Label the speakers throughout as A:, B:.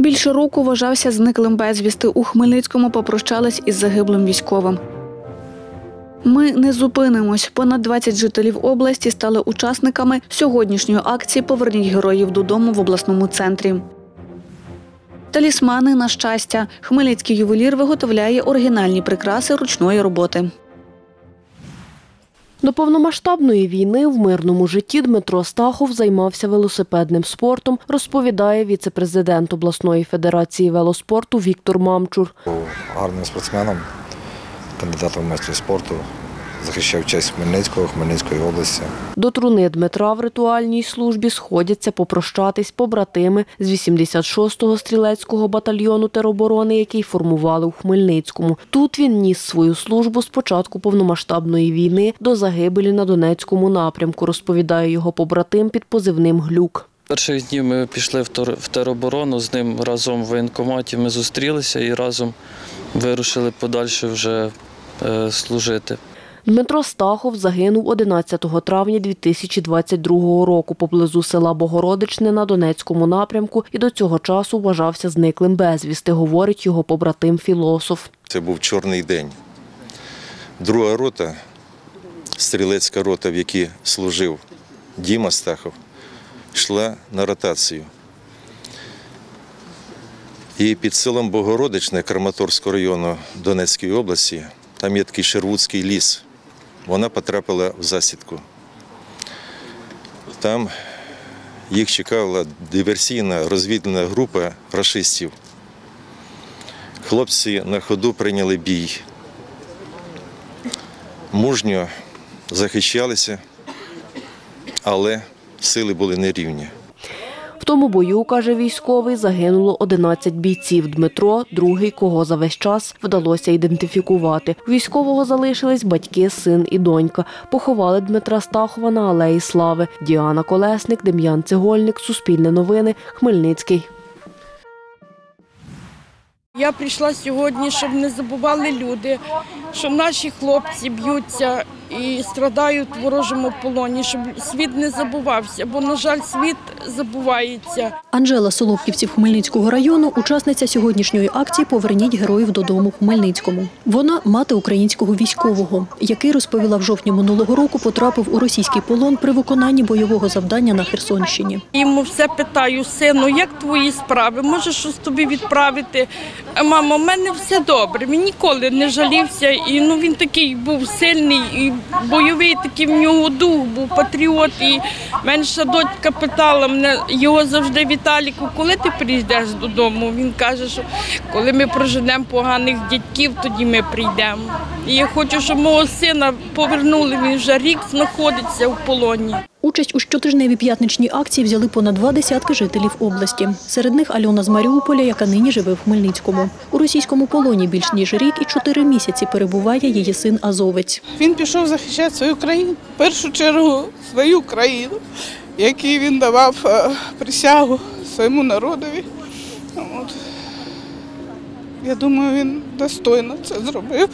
A: Більше року вважався зниклим безвісти. У Хмельницькому попрощались із загиблим військовим. Ми не зупинимось. Понад 20 жителів області стали учасниками сьогоднішньої акції «Поверніть героїв додому» в обласному центрі. Талісмани на щастя. Хмельницький ювелір виготовляє оригінальні прикраси ручної роботи.
B: До повномасштабної війни в мирному житті Дмитро Стахов займався велосипедним спортом, розповідає віце-президент обласної федерації велоспорту Віктор Мамчур.
C: Був гарним спортсменом, кандидатом в майстри спорту, захищав честь Хмельницького, Хмельницької області.
B: До труни Дмитра в ритуальній службі сходяться попрощатись побратими з 86-го стрілецького батальйону тероборони, який формували у Хмельницькому. Тут він ніс свою службу з початку повномасштабної війни до загибелі на Донецькому напрямку, розповідає його побратим під позивним «Глюк».
D: Перших днів ми пішли в тероборону, з ним разом в воєнкоматі ми зустрілися і разом вирушили подальше вже служити.
B: Дмитро Стахов загинув 11 травня 2022 року поблизу села Богородичне на Донецькому напрямку і до цього часу вважався зниклим безвісти, говорить його побратим-філософ.
C: Це був чорний день. Друга рота, стрілецька рота, в якій служив Діма Стахов, йшла на ротацію. І під селом Богородичне Краматорського району Донецької області, там є такий Шервудський ліс. Вона потрапила в засідку. Там їх чекала диверсійна розвідувальна група рашистів. Хлопці на ходу прийняли бій. Мужньо захищалися, але сили були нерівні.
B: В тому бою, каже військовий, загинуло 11 бійців. Дмитро – другий, кого за весь час вдалося ідентифікувати. У військового залишились батьки, син і донька. Поховали Дмитра Стахова на Алеї Слави. Діана Колесник, Дем'ян Цегольник, Суспільне новини, Хмельницький.
E: Я прийшла сьогодні, щоб не забували люди, що наші хлопці б'ються і страдають в ворожому полоні, щоб світ не забувався, бо, на жаль, світ забувається.
F: Анжела Солопківців Хмельницького району – учасниця сьогоднішньої акції «Поверніть героїв додому» в Хмельницькому. Вона – мати українського військового, який, розповіла, в жовтні минулого року потрапив у російський полон при виконанні бойового завдання на Херсонщині.
E: Йому все питаю: сину, як твої справи, може щось тобі відправити? Мамо, в мене все добре, він ніколи не жалівся, і він такий був сильний, і бойовий такий в нього дух був, патріот. І менша дочка питала мене, його завжди: Віталіку, коли ти прийдеш додому? Він каже, що коли ми проженемо поганих дядьків, тоді ми прийдемо. І я хочу, щоб мого сина повернули, він вже рік знаходиться в полоні.
F: Участь у щотижневій п'ятничній акції взяли понад 20 жителів області. Серед них Альона з Маріуполя, яка нині живе в Хмельницькому. У російському полоні більш ніж рік і 4 місяці перебуває її син азовець.
G: Він пішов захищати свою країну, в першу чергу свою країну, якій він давав присягу своєму народові. Я думаю, він достойно це зробив.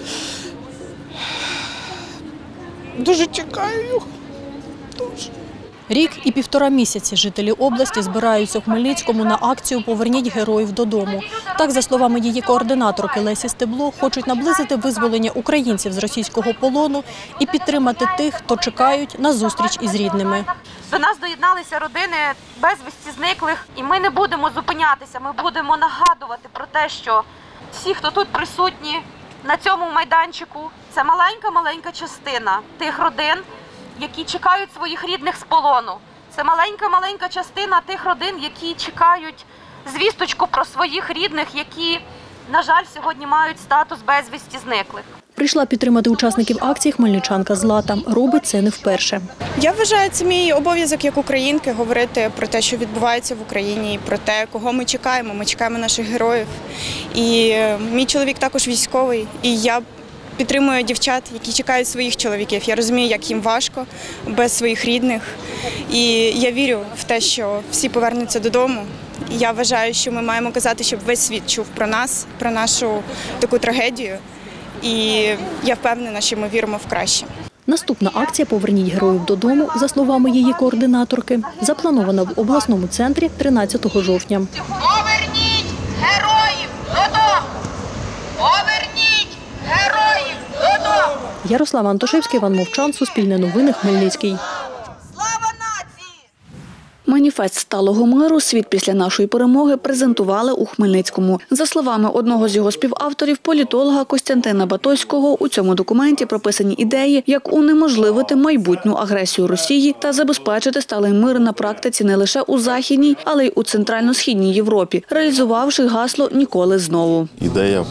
G: Дуже чекаю його. Дуже.
F: Рік і 1,5 місяці жителі області збираються у Хмельницькому на акцію «Поверніть героїв додому». Так, за словами її координаторки Лесі Стебло, хочуть наблизити визволення українців з російського полону і підтримати тих, хто чекають на зустріч із рідними.
H: До нас доєдналися родини безвісті зниклих, і ми не будемо зупинятися, ми будемо нагадувати про те, що всі, хто тут присутні на цьому майданчику, це маленька частина тих родин, які чекають своїх рідних з полону. Це маленька частина тих родин, які чекають звісточку про своїх рідних, які, на жаль, сьогодні мають статус безвісті зниклих.
F: Прийшла підтримати учасників акції хмельничанка Злата. Робить це не вперше.
I: Я вважаю, це мій обов'язок як українки говорити про те, що відбувається в Україні, про те, кого ми чекаємо. Ми чекаємо наших героїв. І мій чоловік також військовий, і я підтримую дівчат, які чекають своїх чоловіків. Я розумію, як їм важко без своїх рідних. І я вірю в те, що всі повернуться додому. Я вважаю, що ми маємо казати, щоб весь світ чув про нас, про нашу таку трагедію. І я впевнена, що ми віримо в краще.
F: Наступна акція «Поверніть героїв додому», за словами її координаторки, запланована в обласному центрі 13 жовтня.
H: Поверніть
F: Ярослава Антошевська, Іван Мовчан, Суспільне новини, Хмельницький.
A: Маніфест сталого миру «Світ після нашої перемоги» презентували у Хмельницькому. За словами одного з його співавторів, політолога Костянтина Батойського, у цьому документі прописані ідеї, як унеможливити майбутню агресію Росії та забезпечити сталий мир на практиці не лише у Західній, але й у Центрально-Східній Європі, реалізувавши гасло «Ніколи знову».
J: Ідея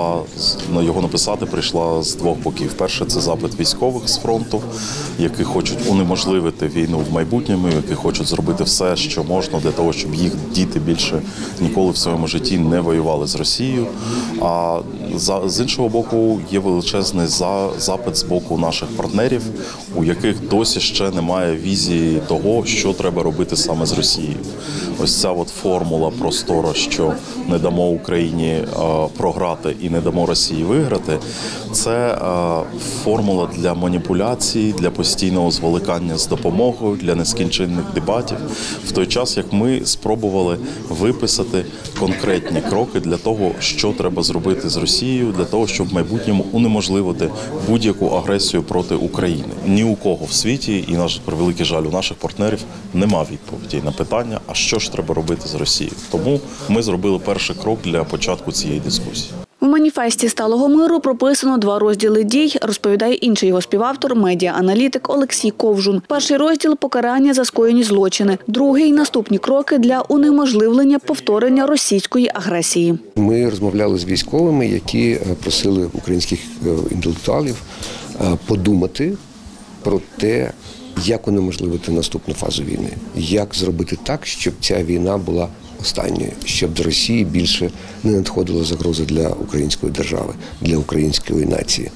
J: його написати прийшла з двох боків. Перше – це запит військових з фронту, які хочуть унеможливити війну в майбутньому, які хочуть зробити все, що можна для того, щоб їх діти більше ніколи в своєму житті не воювали з Росією. А з іншого боку, є величезний запит з боку наших партнерів, у яких досі ще немає візії того, що треба робити саме з Росією. Ось ця формула простора, що не дамо Україні програти і не дамо Росії виграти, це формула для маніпуляцій, для постійного зволікання з допомогою, для нескінченних дебатів. В той час, як ми спробували виписати конкретні кроки для того, що треба зробити з Росією, для того, щоб в майбутньому унеможливити будь-яку агресію проти України. Ні у кого в світі, і, на превеликий жаль, у наших партнерів нема відповіді на питання, а що ж треба робити з Росією. Тому ми зробили перший крок для початку цієї дискусії.
A: В маніфесті сталого миру прописано 2 розділи дій, розповідає інший його співавтор, медіа-аналітик Олексій Ковжун. Перший розділ – покарання за скоєні злочини. Другий – наступні кроки для унеможливлення повторення російської агресії.
K: Ми розмовляли з військовими, які просили українських інтелектуалів подумати про те, як унеможливити наступну фазу війни, як зробити так, щоб ця війна була останньою, щоб до Росії більше не надходило загрози для української держави, для української нації.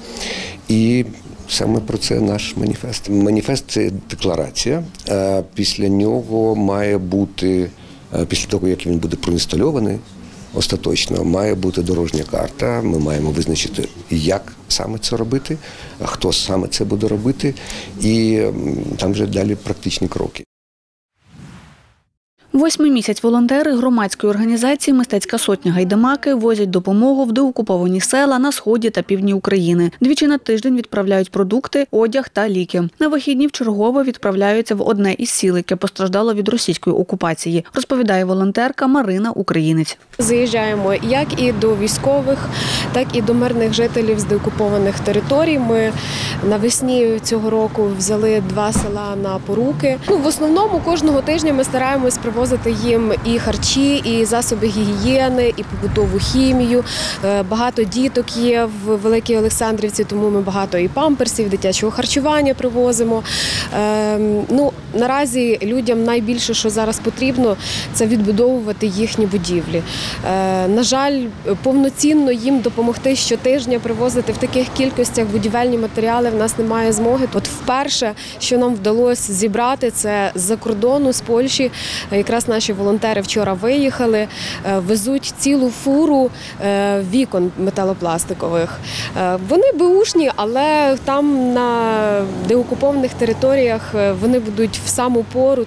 K: І саме про це наш маніфест. Маніфест – це декларація. Після нього має бути, після того, як він буде проінстальований, остаточно, має бути дорожня карта. Ми маємо визначити, як саме це робити, хто саме це буде робити, і там вже далі практичні кроки.
A: 8-й місяць волонтери громадської організації «Мистецька сотня Гайдамаки» возять допомогу в деокуповані села на сході та півдні України. Двічі на тиждень відправляють продукти, одяг та ліки. На вихідні вчергово відправляються в одне із сіл, яке постраждало від російської окупації, розповідає волонтерка Марина Українець.
L: Заїжджаємо як і до військових, так і до мирних жителів з деокупованих територій. Ми навесні цього року взяли 2 села на поруки. В основному кожного тижня ми стараємось привозити їм і харчі, і засоби гігієни, і побутову хімію. Багато діток є в Великій Олександрівці, тому ми багато і памперсів, дитячого харчування привозимо. Наразі людям найбільше, що зараз потрібно, це відбудовувати їхні будівлі. На жаль, повноцінно їм допомогти щотижня привозити в таких кількостях будівельні матеріали в нас немає змоги. От вперше, що нам вдалося зібрати, це з-за кордону, з Польщі. Якраз наші волонтери вчора виїхали, везуть цілу фуру вікон металопластикових. Вони беушні, але там на деокупованих територіях вони будуть в саму пору.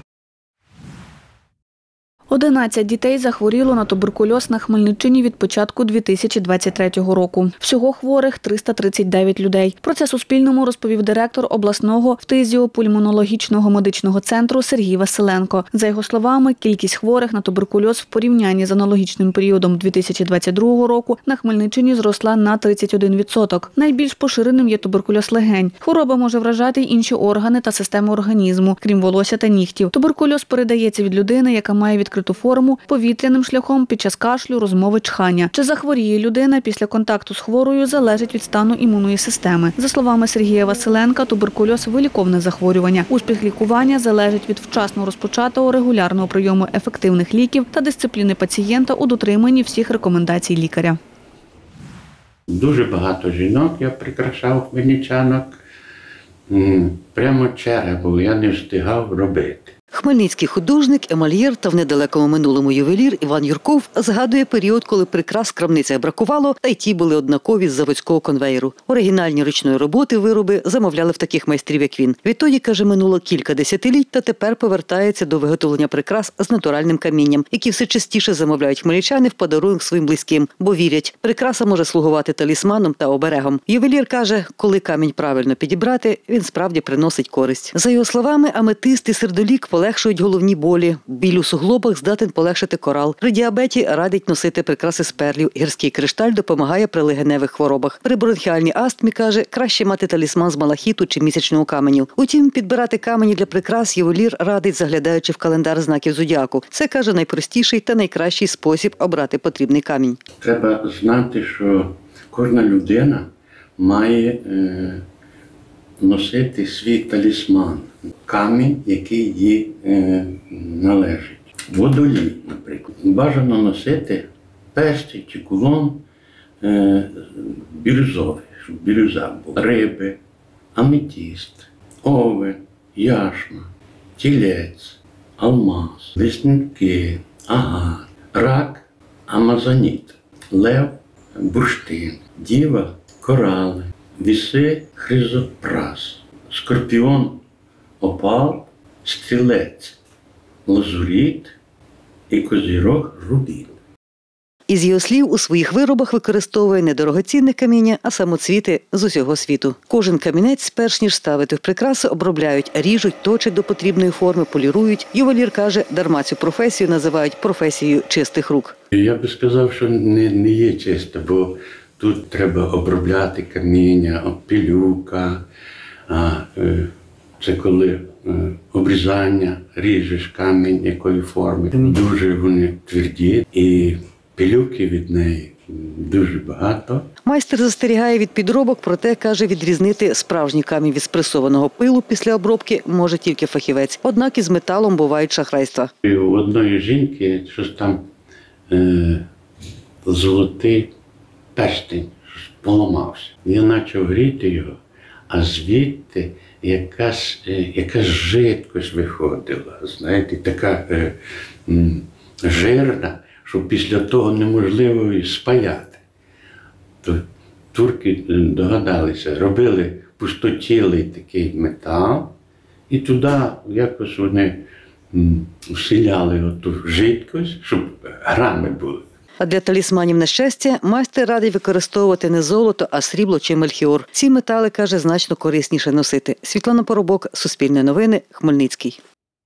A: 11 дітей захворіло на туберкульоз на Хмельниччині від початку 2023 року. Всього хворих 339 людей. Про це Суспільному розповів директор обласного фтизіопульмонологічного медичного центру Сергій Василенко. За його словами, кількість хворих на туберкульоз в порівнянні з аналогічним періодом 2022 року на Хмельниччині зросла на 31%. Найбільш поширеним є туберкульоз легень. Хвороба може вражати й інші органи та системи організму, крім волосся та нігтів. Туберкульоз передається від людини, яка має відкриту форму, повітряним шляхом під час кашлю, розмови, чхання. Чи захворіє людина після контакту з хворою, залежить від стану імунної системи. За словами Сергія Василенка, туберкульоз – виліковне захворювання. Успіх лікування залежить від вчасно розпочатого регулярного прийому ефективних ліків та дисципліни пацієнта у дотриманні всіх рекомендацій лікаря.
M: Дуже багато жінок я прикрашав хмельничанок. Прямо черга була, я не встигав робити.
N: Хмельницький художник, емальєр та в недалекому минулому ювелір Іван Юрков згадує період, коли прикрас в крамницях бракувало, та й ті були однакові з заводського конвеєру. Оригінальні ручної роботи вироби замовляли в таких майстрів, як він. Відтоді, каже, минуло кілька десятиліть, та тепер повертається до виготовлення прикрас з натуральним камінням, які все частіше замовляють хмельничани в подарунок своїм близьким, бо вірять, прикраса може слугувати талісманом та оберегом. Ювелір каже, коли камінь правильно підібрати, він справді приносить користь. За його словами, аметист і сердолік полегшують головні болі. Біль у суглобах здатен полегшити корал. При діабеті радить носити прикраси з перлів. Гірський кришталь допомагає при легеневих хворобах. При бронхіальній астмі, каже, краще мати талісман з малахіту чи місячного каменю. Утім, підбирати камені для прикрас ювелір радить, заглядаючи в календар знаків зодіаку. Це, каже, найпростіший та найкращий спосіб обрати потрібний камінь.
M: Треба знати, що кожна людина має носити свій талісман, камінь, який їй належить. Водолій, наприклад. Бажано носити перстень чи кулон бірюзовий, щоб бірюза була. Риби, аметіст, овен, яшма, тілець, алмаз, веснянки, агат, рак, амазоніт, лев, бурштин, діва, корали, віси, хризопрас, скорпіон, опал, стрілець, лазуріт і козірог, рубін.
N: Із його слів, у своїх виробах використовує не дорогоцінне каміння, а самоцвіти з усього світу. Кожен камінець, перш ніж ставити в прикраси, обробляють, ріжуть, точать до потрібної форми, полірують. Ювелір каже, дарма цю професію називають професією чистих рук.
M: Я би сказав, що не є чисто, бо тут треба обробляти каміння, пилюка, це коли обрізання, ріжеш камінь якої форми. Дуже вони тверді і пилюки від неї дуже багато.
N: Майстер застерігає від підробок, проте, каже, відрізнити справжній камінь від спресованого пилу після обробки може тільки фахівець. Однак із металом бувають шахрайства.
M: І у одної жінки щось там золотий перстень поламався. Я почав гріти його, а звідти якась жидкость виходила, знаєте, така жирна, що після того неможливо її спаяти. То турки догадалися, робили пустотілий такий метал, і туди якось вони вселяли оту жидкость, щоб грами були.
N: А для талісманів на щастя майстер радить використовувати не золото, а срібло чи мельхіор. Ці метали, каже, значно корисніше носити. Світлана Поробок, Суспільне новини, Хмельницький.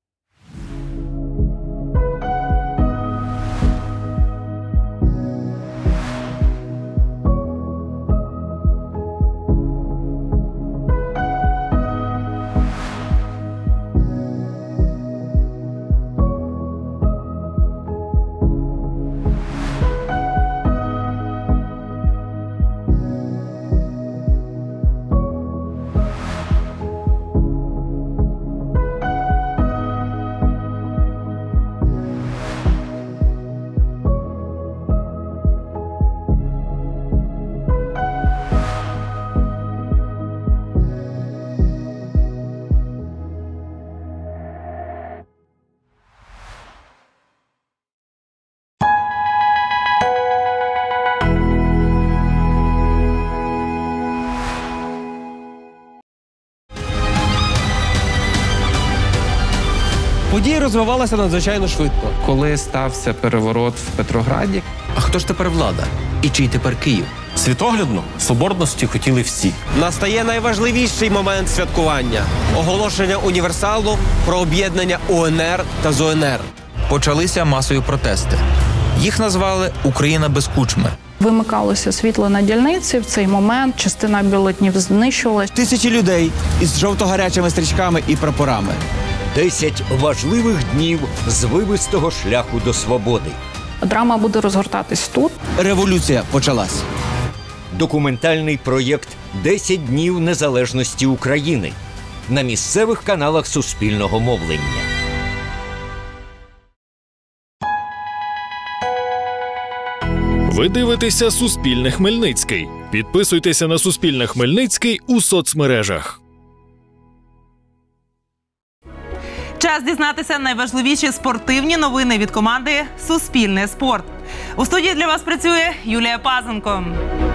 O: Події розвивалися надзвичайно швидко.
P: Коли стався переворот в Петрограді.
O: А хто ж тепер влада? І чий тепер Київ?
Q: Світоглядно соборності хотіли всі.
O: Настає найважливіший момент святкування – оголошення універсалу про об'єднання УНР та ЗУНР.
R: Почалися масові протести. Їх назвали «Україна без Кучми».
S: Вимикалося світло на дільниці в цей момент, частина бюлетнів знищувалась.
O: Тисячі людей із жовто-гарячими стрічками і прапорами.
T: 10 важливих днів звивистого шляху до свободи.
S: Драма буде розгортатись тут.
O: Революція почалась.
T: Документальний проєкт «10 днів незалежності України» на місцевих каналах суспільного мовлення.
U: Ви дивитеся «Суспільне Хмельницький». Підписуйтеся на «Суспільне Хмельницький» у соцмережах.
D: Час дізнатися найважливіші спортивні новини від команди «Суспільне спорт». У студії для вас працює Юлія Пазенко.